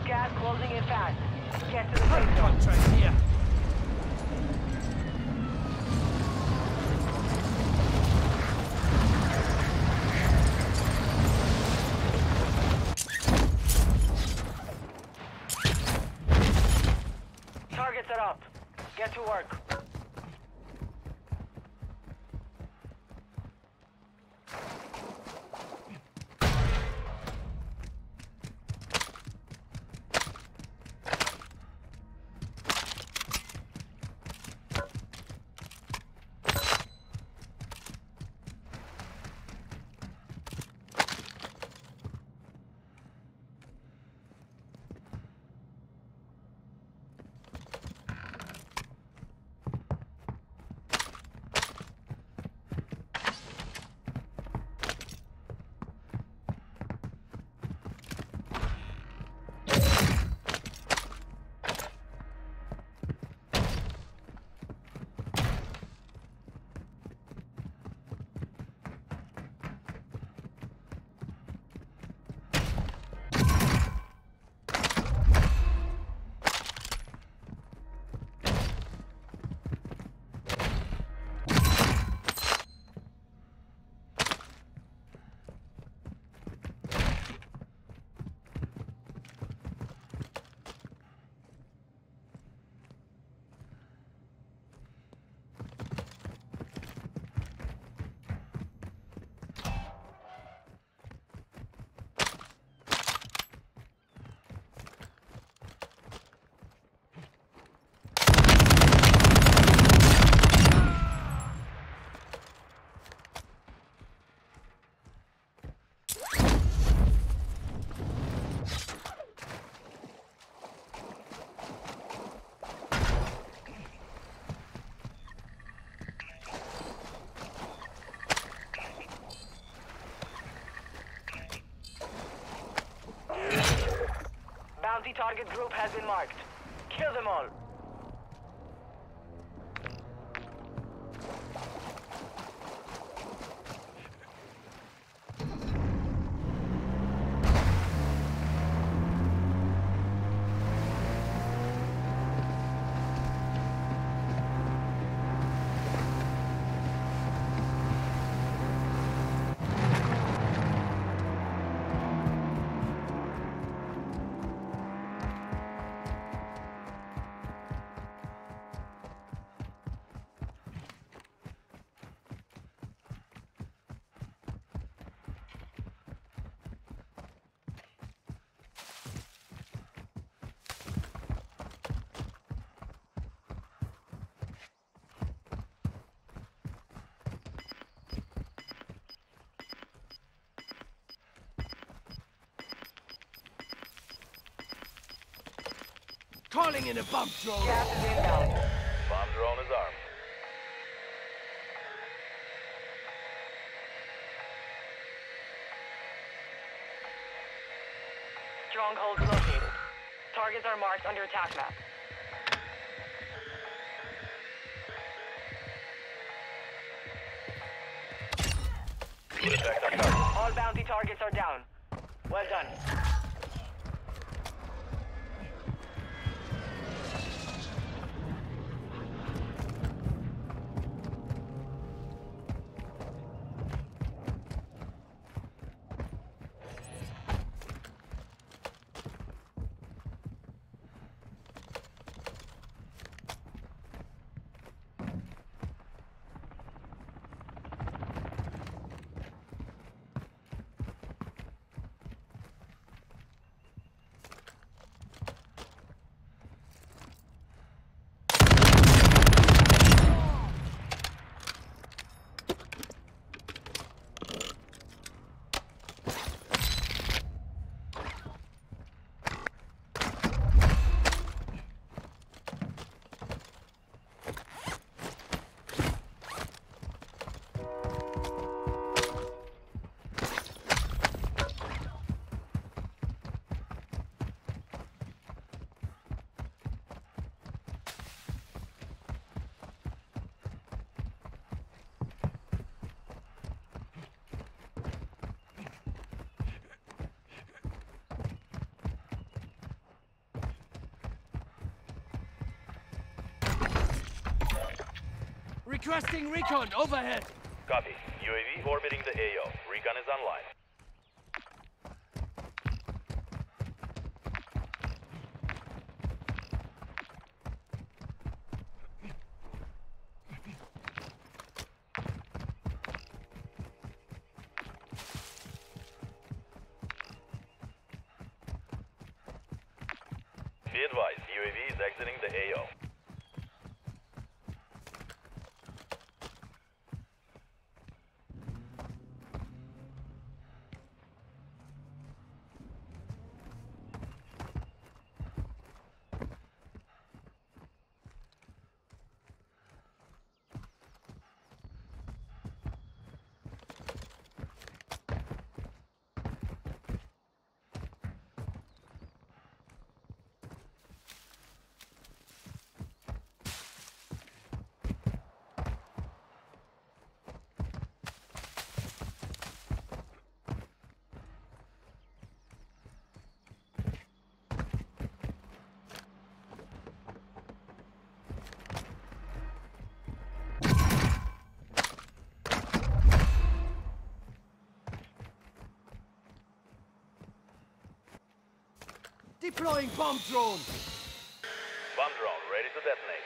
Gas closing in fast. Get to the safe zone. Contract here. Targets are up. Get to work. Bounty target group has been marked. Kill them all. Calling in a bump drone. Gas is inbound. Bomb drone is armed. Strongholds located. Targets are marked under attack map. Protect our target. All bounty targets are down. Well done. Requesting recon overhead. Copy. UAV orbiting the AO. Recon is online. Be advised, UAV is exiting the AO. Deploying bomb drone. Bomb drone ready to detonate.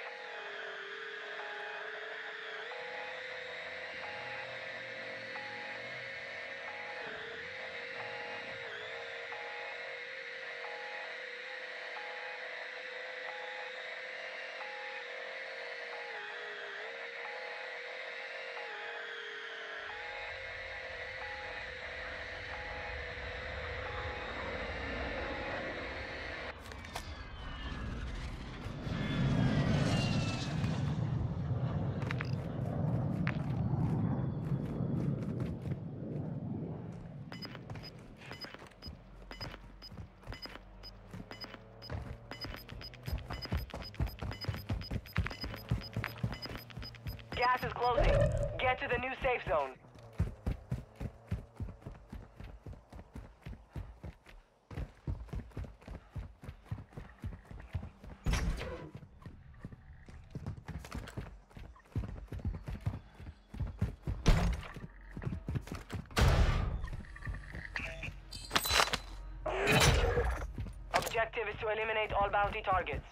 Gas is closing. Get to the new safe zone. Objective is to eliminate all bounty targets.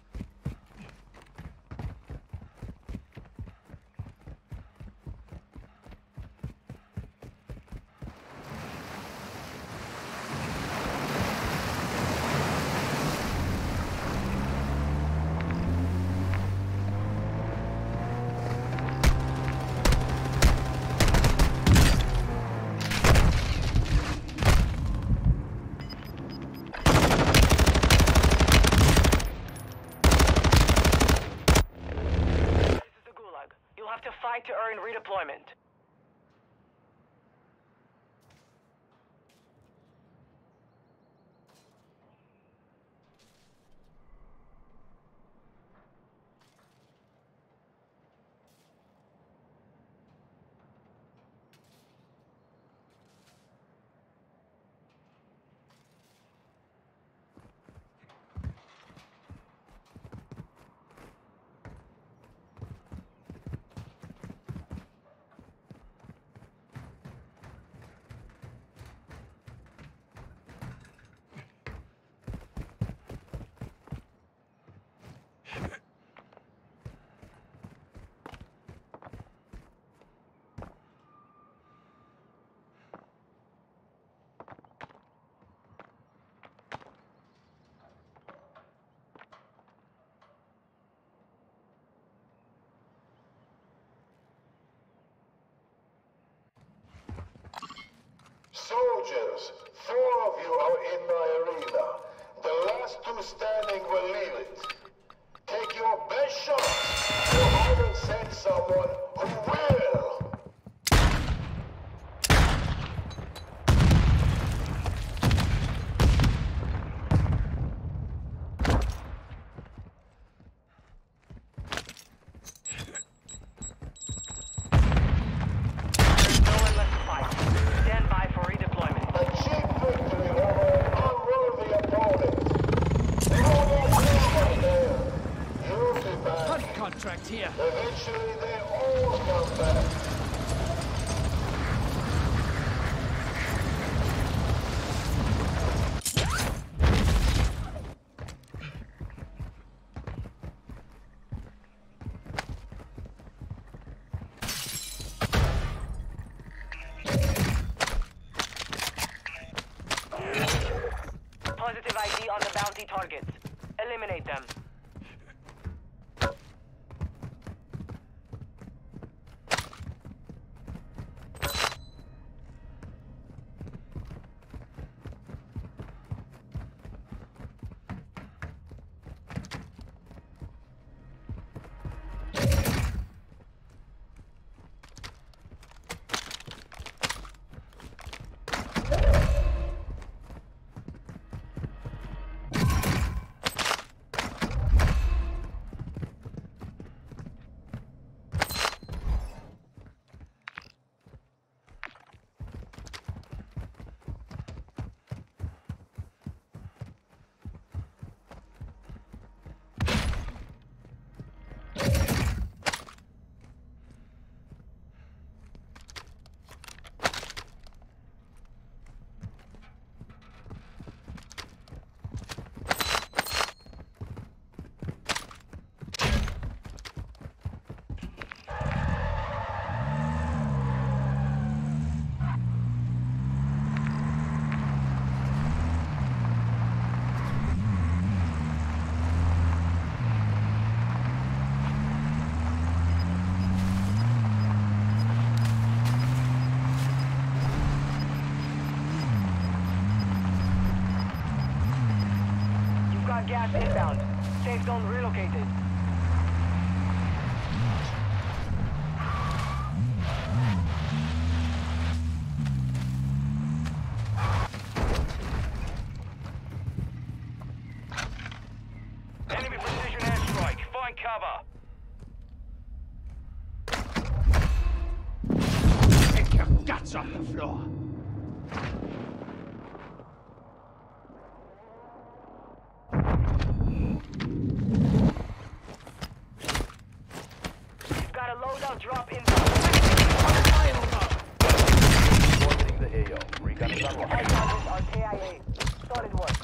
To earn redeployment. Soldiers, 4 of you are in my arena. The last 2 standing will leave it. Take your best shot, or I will send someone who will. Contract here. Eventually they all positive ID on the bounty targets. Eliminate them. Gas inbound. Safe zone relocated. Enemy precision airstrike. Find cover. Pick your guts off the floor. Got a loadout drop inbound. Orbiting the AO. Recon is unlocked. All targets are KIA. Solid work.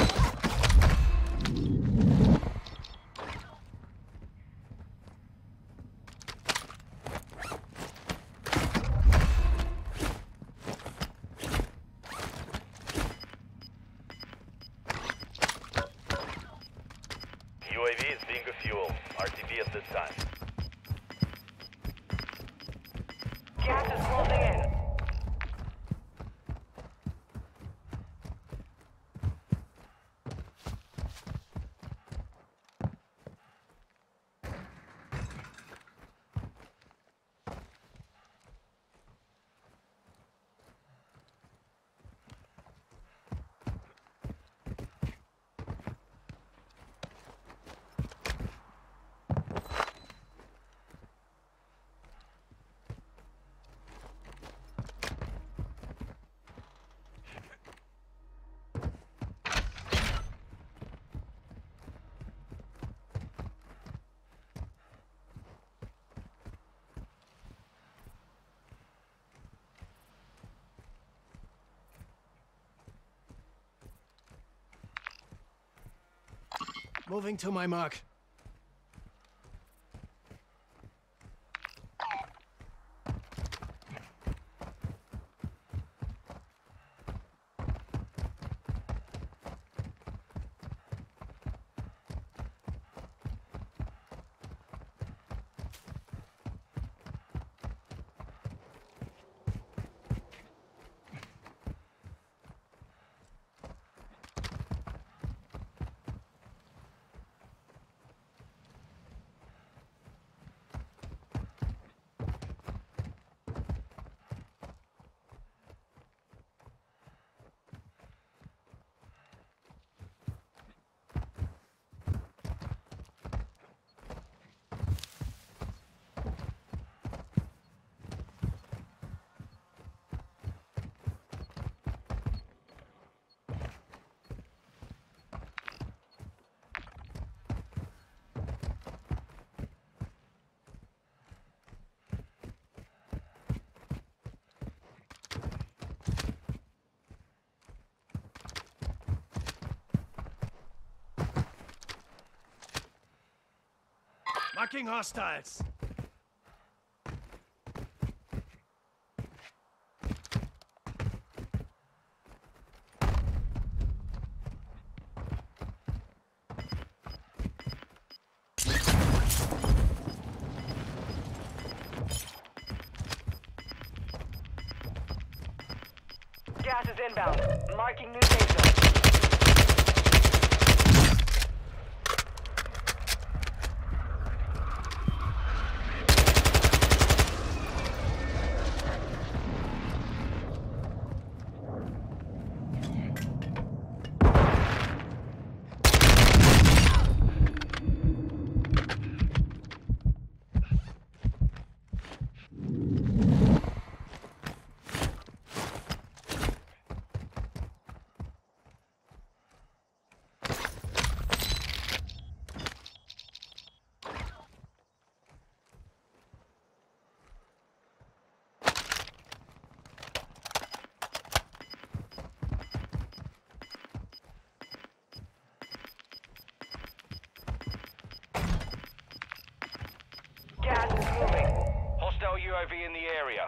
UAV is being fueled. RTB at this time. Gas is closing in. Moving to my mark. Marking hostiles. Gas is inbound. Marking new safe zone. Gas is moving. Hostile UAV in the area.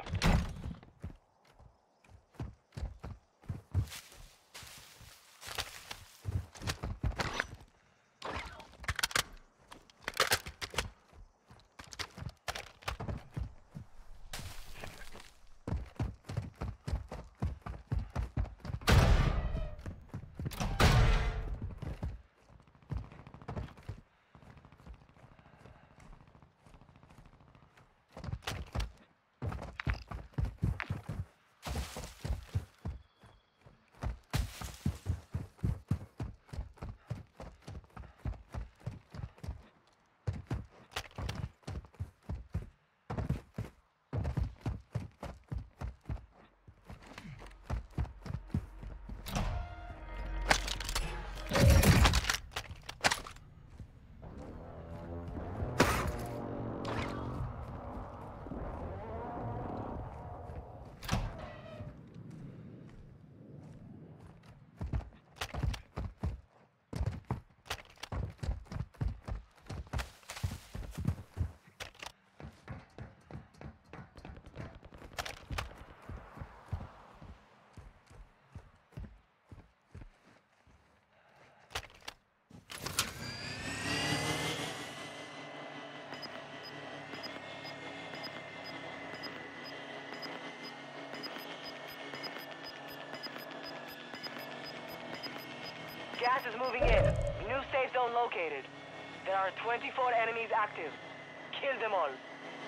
Gas is moving in. New safe zone located. There are 24 enemies active. Kill them all.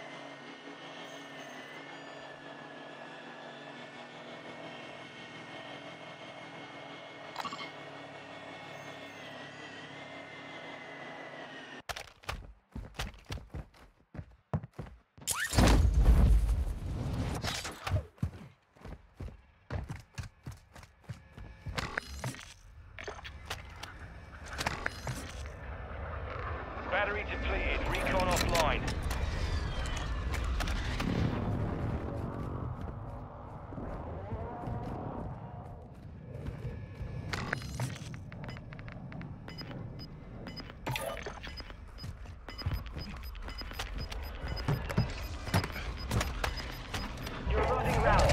Battery depleted. Recon offline. You're losing round.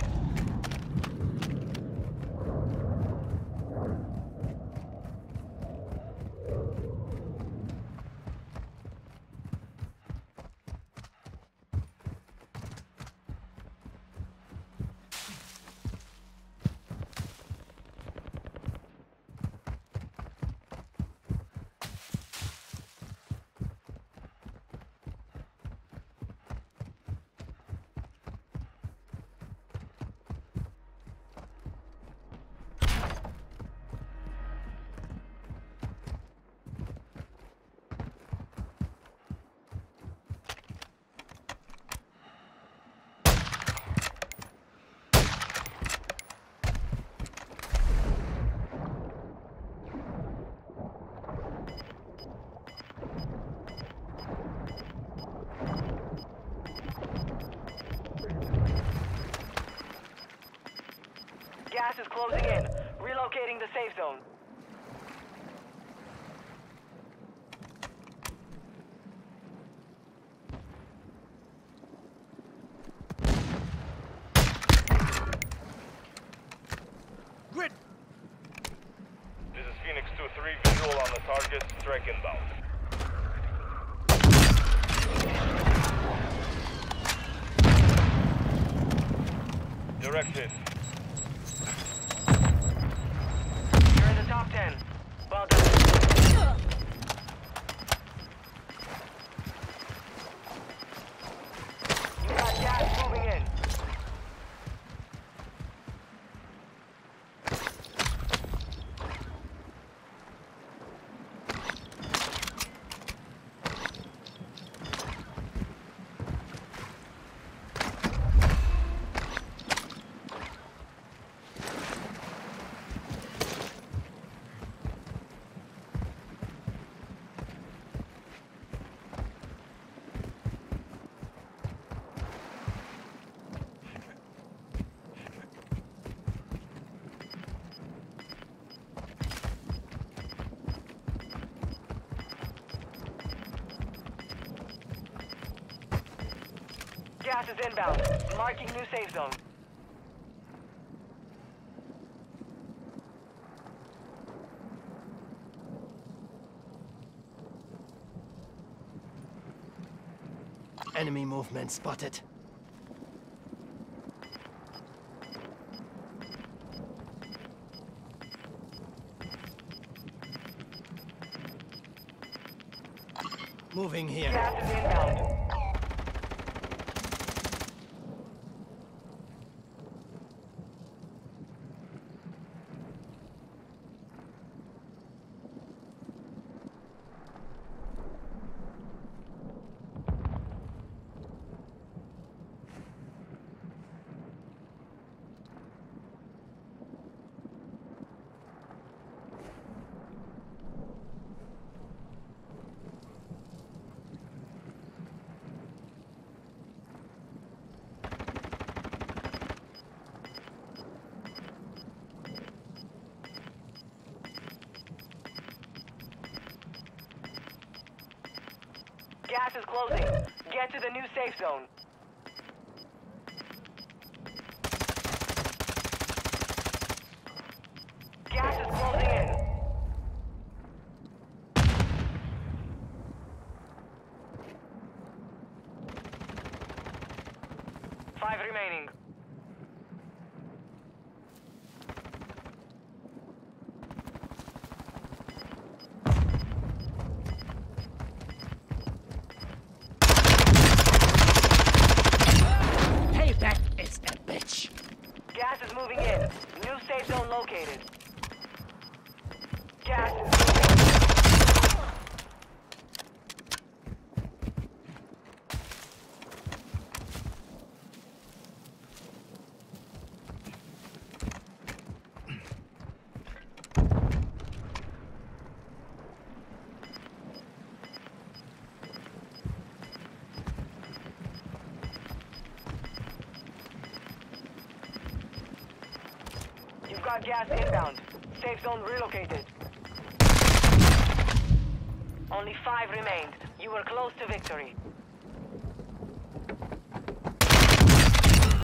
Gas is closing in. Relocating the safe zone. Grid! This is Phoenix 2-3, visual on the target, strike inbound. Direct hit. gas is inbound. Marking new safe zone. Enemy movement spotted. Moving here. Gas is inbound. Gas is closing. Get to the new safe zone. Gas is closing in. 5 remaining. Payback is a bitch. Gas is moving in. New safe zone located. Gas is moving. You've got gas inbound. Safe zone relocated. Only 5 remained. You were close to victory.